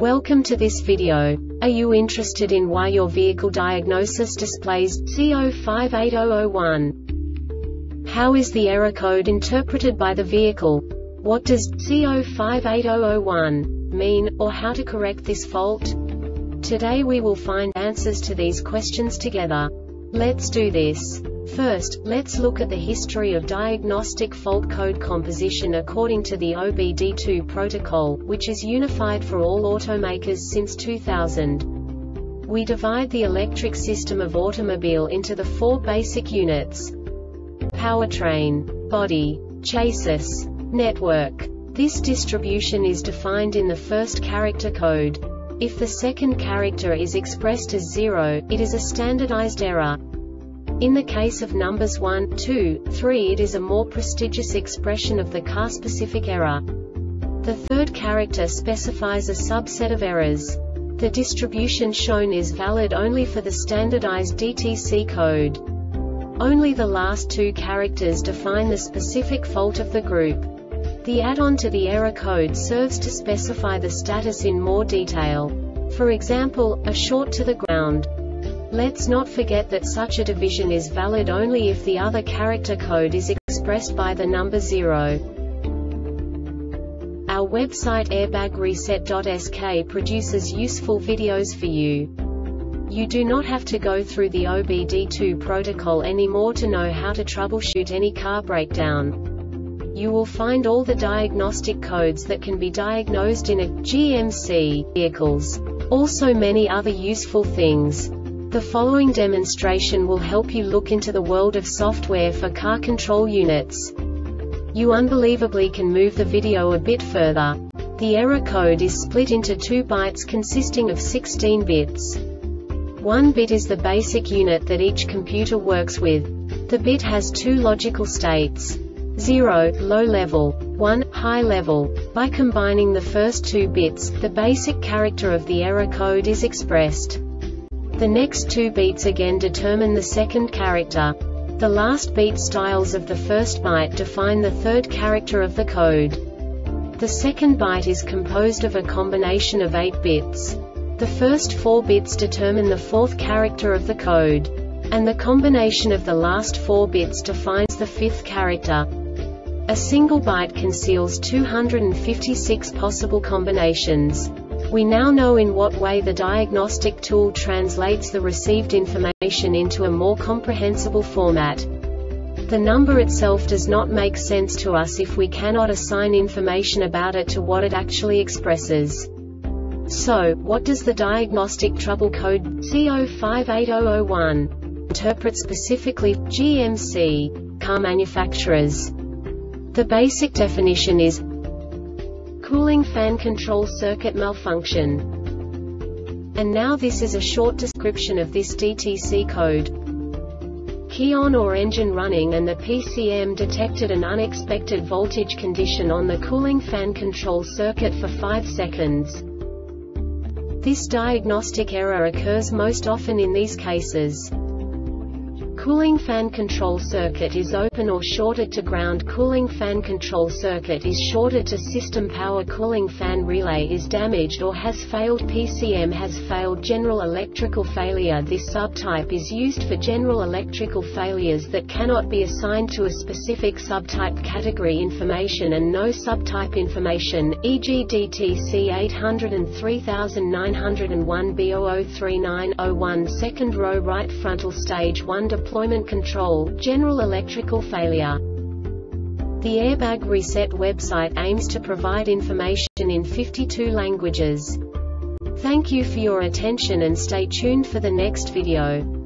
Welcome to this video. Are you interested in why your vehicle diagnosis displays C058001? How is the error code interpreted by the vehicle? What does C058001 mean, or how to correct this fault? Today we will find answers to these questions together. Let's do this. First, let's look at the history of diagnostic fault code composition according to the OBD2 protocol, which is unified for all automakers since 2000. We divide the electric system of automobile into the four basic units: powertrain, body, chassis, network. This distribution is defined in the first character code. If the second character is expressed as 0, it is a standardized error. In the case of numbers 1, 2, 3, it is a more prestigious expression of the car-specific error. The third character specifies a subset of errors. The distribution shown is valid only for the standardized DTC code. Only the last two characters define the specific fault of the group. The add-on to the error code serves to specify the status in more detail. For example, a short to the ground. Let's not forget that such a division is valid only if the other character code is expressed by the number 0. Our website airbagreset.sk produces useful videos for you. You do not have to go through the OBD2 protocol anymore to know how to troubleshoot any car breakdown. You will find all the diagnostic codes that can be diagnosed in a GMC vehicles. Also many other useful things. The following demonstration will help you look into the world of software for car control units. You unbelievably can move the video a bit further. The error code is split into 2 bytes consisting of 16 bits. 1 bit is the basic unit that each computer works with. The bit has 2 logical states: 0, low level, 1, high level. By combining the first 2 bits, the basic character of the error code is expressed. The next 2 beats again determine the second character. The last beat styles of the first byte define the third character of the code. The second byte is composed of a combination of 8 bits. The first 4 bits determine the fourth character of the code. And the combination of the last 4 bits defines the fifth character. A single byte conceals 256 possible combinations. We now know in what way the diagnostic tool translates the received information into a more comprehensible format. The number itself does not make sense to us if we cannot assign information about it to what it actually expresses. So, what does the diagnostic trouble code C058001 interpret specifically for GMC car manufacturers? The basic definition is cooling fan control circuit malfunction. And now this is a short description of this DTC code. Key on or engine running and the PCM detected an unexpected voltage condition on the cooling fan control circuit for 5 seconds. This diagnostic error occurs most often in these cases: cooling fan control circuit is open or shorted to ground. Cooling fan control circuit is shorted to system power. Cooling fan relay is damaged or has failed. PCM has failed. General electrical failure. This subtype is used for general electrical failures that cannot be assigned to a specific subtype category information and no subtype information, e.g. DTC 803901 B003901 second row right frontal stage 1 deployment control, general electrical failure. The Airbag Reset website aims to provide information in 52 languages. Thank you for your attention and stay tuned for the next video.